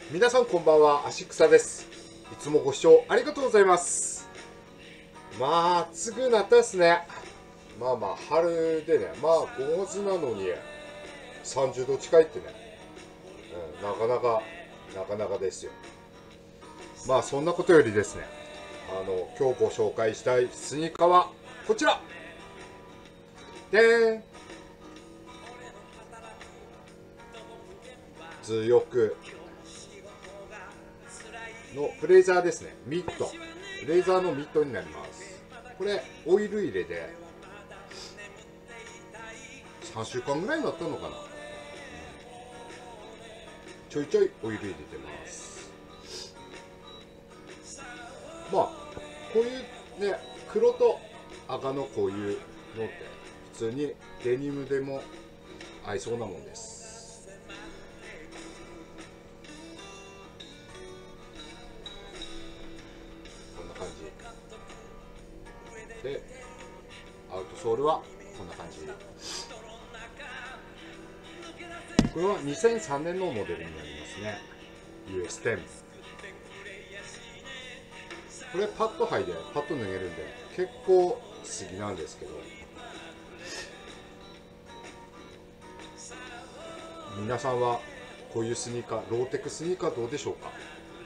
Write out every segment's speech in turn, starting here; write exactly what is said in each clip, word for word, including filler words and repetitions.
皆さんこんばんは、アシクサです。いつもご視聴ありがとうございます。まあ暑くなったですね。まあまあ春でね、まあごがつなのにさんじゅうど近いってね、うん、なかなかなかなかですよ。まあそんなことよりですね、あの今日ご紹介したいスニーカーはこちらでーん。ズヨクのブレザーですね。ミット、ブレザーのミットになります。これオイル入れでさんしゅうかんぐらいになったのかな。ちょいちょいオイル入れてます。まあこういうね、黒と赤のこういうのって普通にデニムでも合いそうなもんです。こんな感じで、アウトソールはこんな感じ。これはにせんさんねんのモデルになりますね。 ユーエステン。 これパッと履いてパッと脱げるんで結構好きなんですけど、皆さんはこういうスニーカー、ローテクスニーカーどうでしょうか。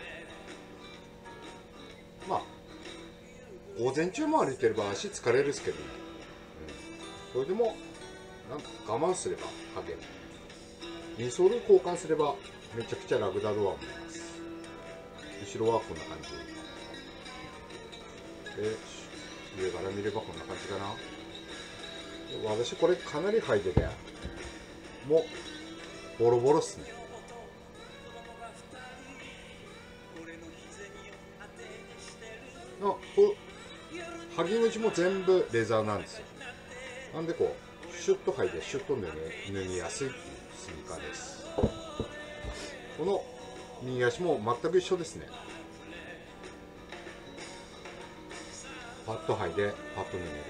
まあ午前中も歩いてれば足疲れるですけどね、うん、それでもなんか我慢すれば履ける。インソール交換すればめちゃくちゃ楽だとは思います。後ろはこんな感じで、上から見ればこんな感じかな。私これかなり履いててもうボロボロっすね。あ、こう履き口も全部レザーなんですよ。なんでこうシュッと履いてシュッと脱ぎ脱ぎやすいっていうスニーカーです。この右足も全く一緒ですね。パッと履いてパッと脱げる。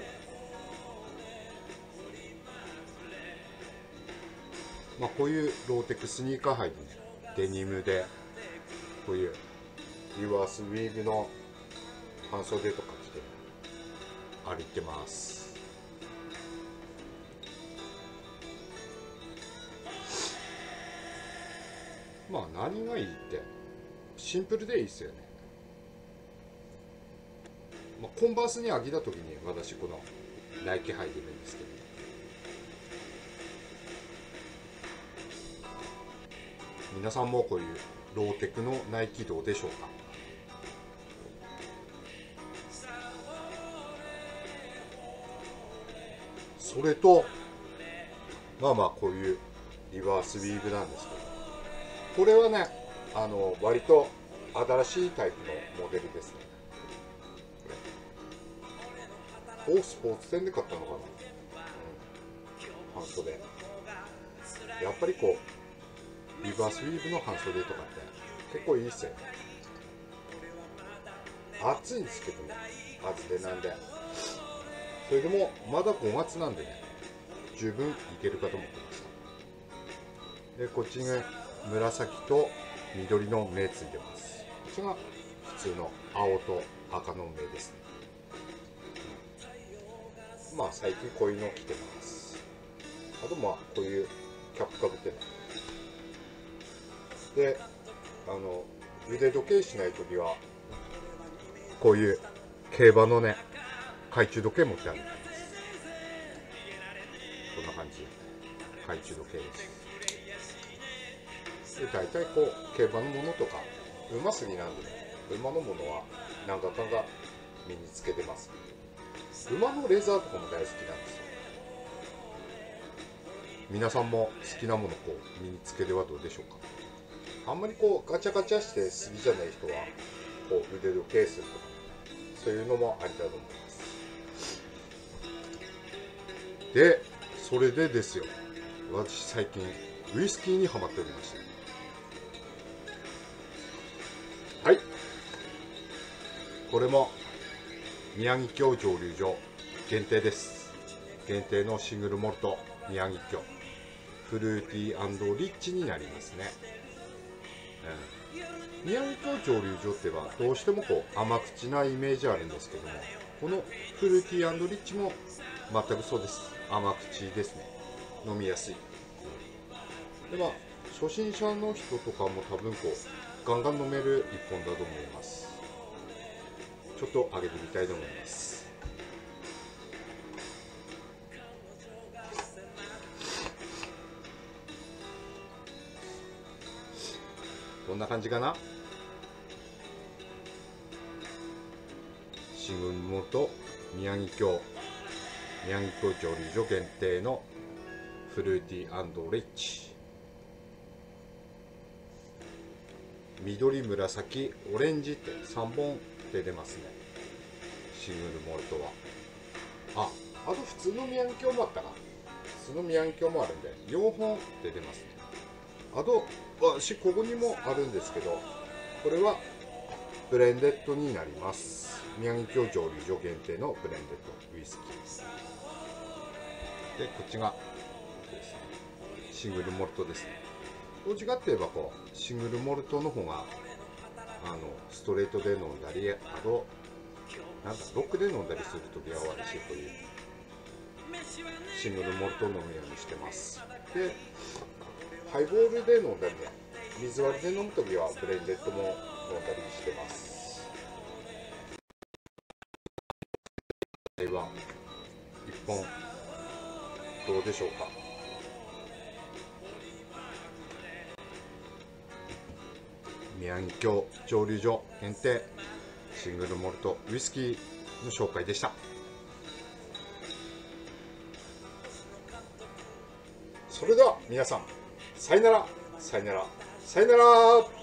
まあこういうローテクスニーカー履いてね、デニムでこういうリバースウィーブの半袖とか着て歩いてます。まあ何がいいってシンプルでいいですよね。まあ、コンバースに飽きた時に私このナイキ履いてるんですけど、皆さんもこういうローテクのナイキどうでしょうか。それとまあまあこういうリバースウィーブなんですけど、これはね、あの割と新しいタイプのモデルですね。これスポーツ店で買ったのかな、うん、半袖。やっぱりこうリバースウィーブの半袖とかって結構いいっすよね。暑いんですけどね、厚手なんで。それでもまだごがつなんでね、十分いけるかと思ってました。でこっちが紫と緑の目ついてます。こっちが普通の青と赤の目ですね。まあ最近こういうの着てます。あとまあこういうキャップかぶってね。であの腕時計しないときはこういう競馬のね懐中時計持って歩いてます。こんな感じ懐中時計です。で大体こう競馬のものとか馬すぎなんでね、馬のものは何かかが身につけてます。馬のレザーとかも大好きなんですよ。皆さんも好きなものこう身につけてはどうでしょうか。あんまりこうガチャガチャして好きじゃない人はこう腕時計するとか、そういうのもありだと思います。でそれでですよ、私最近ウイスキーにハマっておりまして、はい、これも宮城郷蒸留所限定です。限定のシングルモルト宮城郷フルーティー&リッチになりますね。 うん、宮城京蒸留所ってはどうしてもこう甘口なイメージあるんですけども、このフルーティー&リッチも全くそうです。甘口ですね。飲みやすい。でまあ初心者の人とかも多分こうガンガン飲める一本だと思います。ちょっと上げてみたいと思います。こんな感じかな。シングルモルト宮城京宮城京蒸留所限定のフルーティー&リッチ、緑紫オレンジってさんぼんで出ますね、シングルモルトは。ああと普通の宮城京もあったか。普通の宮城京もあるんでよんほんで出ますね。あと私ここにもあるんですけど、これはブレンデッドになります。宮城京蒸留所限定のブレンデッドウイスキーで、こっちがですねシングルモルトですね。どっちかって言えばこうシングルモルトの方があのストレートで飲んだり、あとなんだロックで飲んだりするときは私こういうシングルモルトを飲むようにしてます。でハイボールで飲んだりね、水割りで飲むときはブレンデッドも飲んだりしてます。ではいっぽんどうでしょうか。宮城京蒸留所限定シングルモルトウイスキーの紹介でした。それでは皆さん、さよならさよならさよなら。